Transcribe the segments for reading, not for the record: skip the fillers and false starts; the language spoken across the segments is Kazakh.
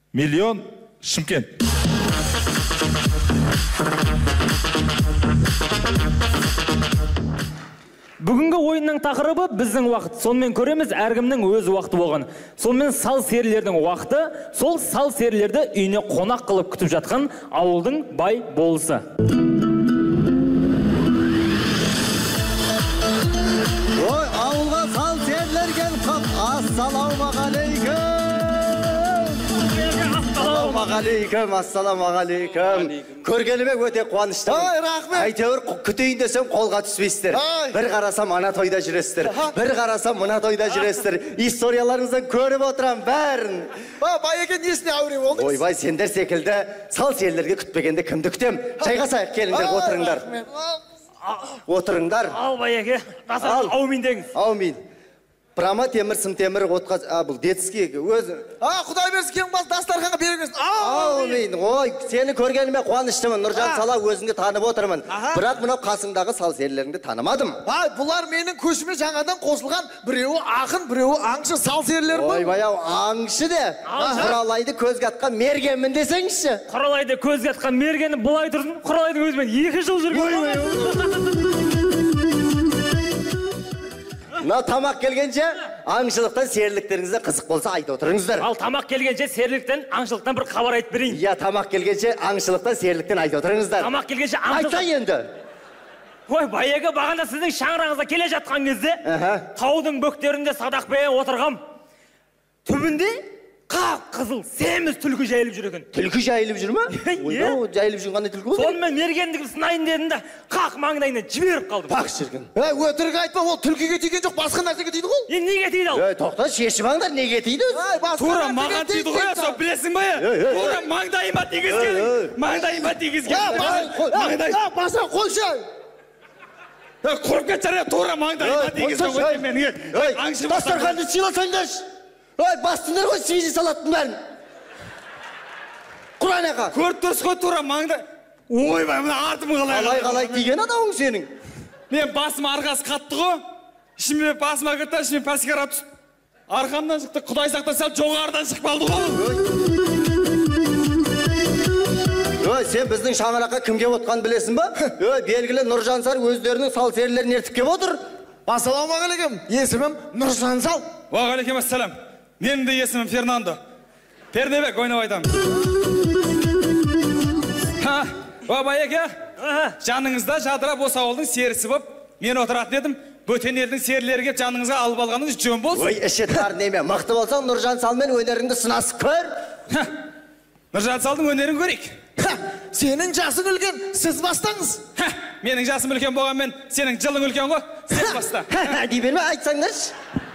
Миллион Шымкент. Бүгінгі ойынның тақырыбы біздің уақыт. Сонымен көреміз, әркімнің өз уақыты болған. Сонымен сал серілердің уақыты, сол сал серілерді үйіне қонақ қылып күтіп жатқан ауылдың бай болысы. Ой, ауылға сал серілер келіп қап. Ассалаумағалейкум. Ассалаумағалейкум. Көргеніме өте қуаныштымын. Ой, рахмет. Әйтеуір күтейін десем қолға түспейсіздер. Bir қарасам ана тойда жүресіздер. Bir қарасам мына тойда жүресіздер. Историяларыңыздан көріп отырам бәрін. Байеке несіне әуре болдыңыз? Ойбай, сендер секілді сал серілерге күтпегенде кімді күтем? Жайғасайық, келіңдер, отырыңдар. Отырыңдар. Ал байеке, аумин деңіз. Аумин. Прама темір, сым темір, отқа, бұл детский өзі. Құдай берсін, кең бас дастарханға беріңіз. Аумин. Ой, сені көргеніме қуаныштымын. Нұржан Сала өзіңді танып отырмын. Бірақ мынау қасыңдағы сал серілеріңді танымадым. Бұлар менің көшіме жаңадан қосылған, біреуі ақын, біреуі аңшы сал серілер ғой. Ойбай ау, аңшы де. Құралайды көзге атқан мергенмін десеңізші. Құралайды көзге атқан мергені бұлай тұрсын, Құралайдың өзімен 2 жыл жүрген. Мынау тамақ келгенше, аңшылықтан серіліктеріңізде қызық болса айтып отырыңыздар. Ал тамақ келгенше серіліктен, аңшылықтан бір хабар айтып берейін. Я тамақ келгенше, аңшылықтан серіліктен айтып отырыңыздар. Тамақ келгенше аңшылықтан. Айта енді. Ой, байеге бағанда сіздің шаңырағыңызға келе жатқан кезде, таудың бөктерінде садақпен отырғам. Түбінде қап-қызыл семіз түлкі жайылып жүр екен. Түлкі жайылып жүр ма? Ойда, жайылып жүргенде түлкі болды. Сонымен мергендігім сынайын дедім да, қақ маңдайына жіберіп қалдым. Бақ шіркін. Өтірік айтпа, ол түлкіге тиген жоқ, басқа нәрсеге тиді ғой. Неге тиді ал? Тоқта, шешіп аңдар, неге тиді? Тура маған тиді ғой, сол білесің ба? Тура маңдайыма тигізген. Маңдайыма тигізген. Баса қойшы. Құрып кетші, тура маңдайыма тигізген ғой менің. Дастарханды сыйласаңдаршы. Ой, бастыңдар ғой, свизи салаттың бәрін. Құран аға. Көріп тұрсыз ғой, тура маңдай. Ойбай, мына артым қалай. Қалай тиген адауың сенің? Мен басым арғасы қатты ғой. Ішіме басыма кірді, ішіме пәскер ат түсіп. Арқамдан шықты, Құдай сақтан сәл жоғарыдан шығып қалды ғой. Ой, сен біздің шаңыраққа кімге отқан білесің ба? Ой, белгілі Нұржан Сар өздерінің сал серілерін ертіп кеп отыр. Ассалаумағалейкум, есімім Нұржан Сал. Уағалейкум ассалам. Менің де есімім Фернандо. Пердебек, ойнап айтамын. Байеке, жаныңызда жадырап осы ауылдың серісі боп, мен отыратын едім. Бөтен елдің серілері кеп жаныңызға алып алғаныңыз жөн болсын. Ой, іші тар неме. Мықты болсаң, Нұржан Салмен өнеріңді сынасып көр. Нұржан Салдың өнерін көрейік. Сенің жасың үлкен, сіз бастаңыз. Менің жасым үлкен болғанмен, сенің жылың үлкен ғой, сіз баста. Дей берме, айтсаңдаршы.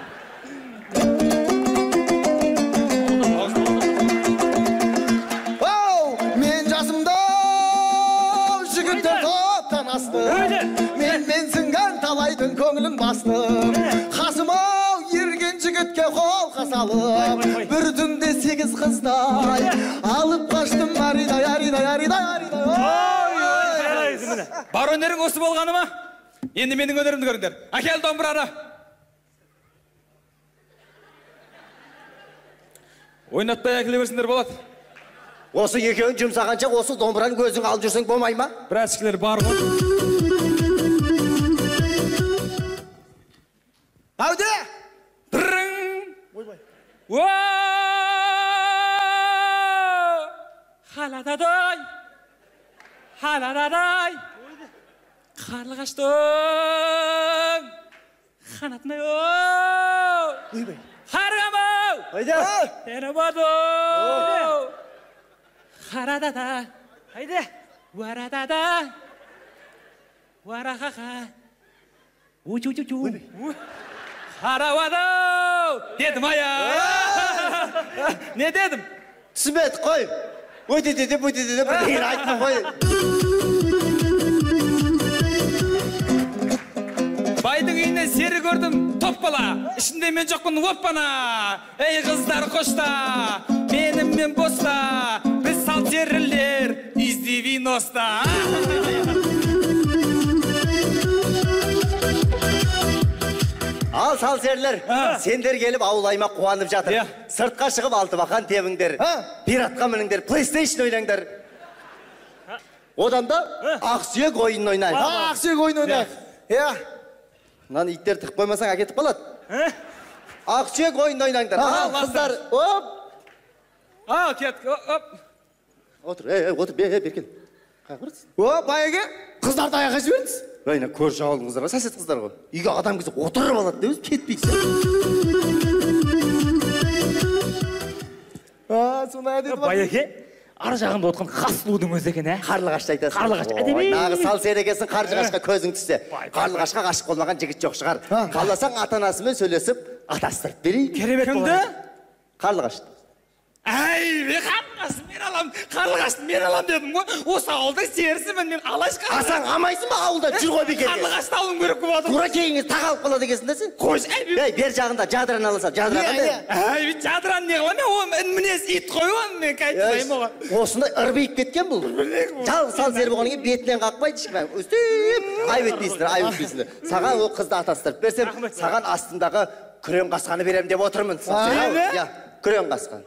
Мен жасымда жігіттер топтан астым. Мен сіңген талайдың көңілін бастым. Қасым-ау ерген жігітке қолқа салып, бір түнде 8 қыздай алып қаштым. Аридай. Бар өнерің осы болғаны ма? Енді менің өнерімді көріңдер. Әкел домбыраны. Ойнатпай әкеле берсіңдер болады. Осы екеуін жұмсағанша осы домбыраны көзің алып жүрсең болмай ма? Біраз кішілер бар ғой. Әуде! Бірің! Халададай! Халададай! Қарлығаштың! Қанатынай-ой! Қарғам-ау! Тені-бадой! Харадада! Хайде! Варадада! Варахаха! Учу-чу-чу! Харавадау! Дедім ая! Не дедім? Түсімет, қой! Өйтедеді, бүйтедеді, бірдейін айтма қой! Байдың үйінен сері көрдім, топ бала, ішінде мен жоқпын оппана. Ей қыздар қошта, менімен боста, біз сал серілер, изди виноста. Ал сал серлер, сендер келіп ауыл аймақ қуанып жатыр. Сыртқа шығып алтыбақан тебіңдер, пиратқа мініңдер, PlayStation ойнаңдар. Одан да ақсүйек ойын ойнайық. Ақсүйек ойын ойнайық. Иә. Мынаны иттер тығып қоймасаң әкетіп қалады. Ақсүйек ойын ойнаңдар. Қыздар, оп. Кет, оп. Отыр, отыр, беркен. Қақырсың. Байеге, қыздарды аяққа жіберіңіз. Байына көрші ауылдың қыздар ғой, сәсет қыздар ғой. Үйге адам кізі отырып алады деп кетпейсің. Сонай деді ма? Байеке, ар жағында отқан қасылудың өзі екен, ә? Қарлығашты айтасың. Қарлығаш, әдеби. Нағы сал серегесін қарлығашқа көзің түссе. Қарлығашқа ғашық болмаған жігіт жоқ шығар. Қаласаң ата-анасымен сөйлесіп, атастырып берейік. Керемет болды. Қарлығашты. Әй, қарлығашты мен алам, қарлығашты мен алам дедім ғой. Осы ауылдың серісімін мен алаш қарлығашты. Асаң амайсың ба ауылда жүр ғой бекерге. Қарлығашты алым керек көп отыр. Тура кейіңіз тағалып қалады екенсің де сен. Қойш, әй, бер жағында жадыран аласа, жадыран қандай? әй, жадыран не қылам, мен мінез ит қой оған, мен қайтпайым оған. Осындай ырбиып кеткен бұл. Жалғыз сал сері болғаннан кейін бетінен қақпайды ешкім. Өстіп, айып етпейсіңдер. Саған ол қызды атастырып берсем, саған астындағы күрең қасқаны берем деп отырмын. Күрең қасқан.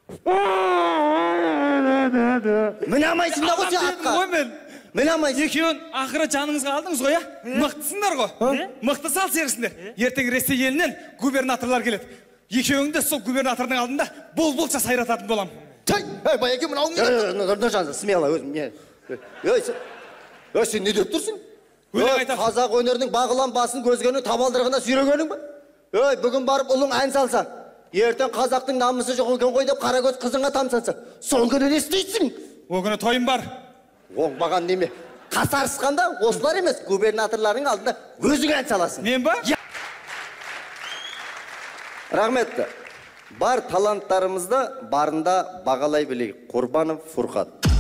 Мін амайсың да осы атқа. Мін амайсың. Екеуін ақыры жаныңызға алдыңыз ғой, мықтысыңдар ғой. Мықты сал серісіңдер. Ертең Ресей елінен губернаторлар келеді. Екеуіңді сол губернатордың алдында бол-болша сайрататын болам. Байеке, мынауың не? Нұржан, смело өзім. Сен не деп тұрсың? Қазақ өнерінің бағылан басын көзгенің табалдырығына сүйрегенің ба? Бүгін барып ұлың ән салса, ертең қазақтың намысы жоқ екен ғой деп қарагөз қызыңа тамсанса, сол күні не істейсің? О күні тойым бар. Оңбаған неме. Қасарысқанда осылар емес, губернаторлардың алдында өзің ән саласың. Мен ба? Рахметті. Бар таланттарымызды барында бағалай білейік. Құрбанов Фурқат.